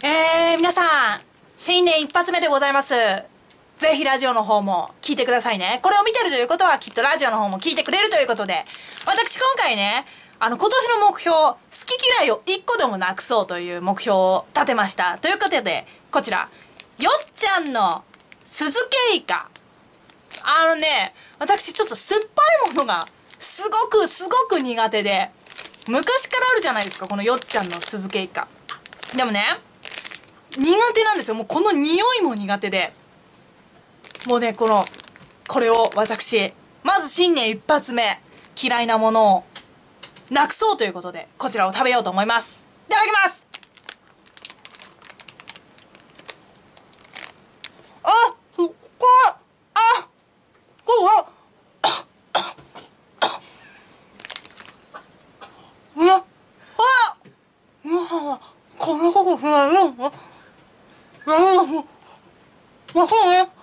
皆さん、新年一発目でございます。ぜひラジオの方も聞いてくださいね。これを見てるということはきっとラジオの方も聞いてくれるということで、私今回ね、今年の目標、好き嫌いを一個でもなくそうという目標を立てました。ということで、こちら、よっちゃんの酢漬けイカ。私ちょっと酸っぱいものがすごく苦手で、昔からあるじゃないですか、このよっちゃんの酢漬けイカ。でもね、苦手なんですよ。もうこの匂いも苦手で。もうね、これを私、まず新年一発目、嫌いなものをなくそうということで、こちらを食べようと思います。いただきます。すっごい。うわ、こんなことふわふわ。そうね。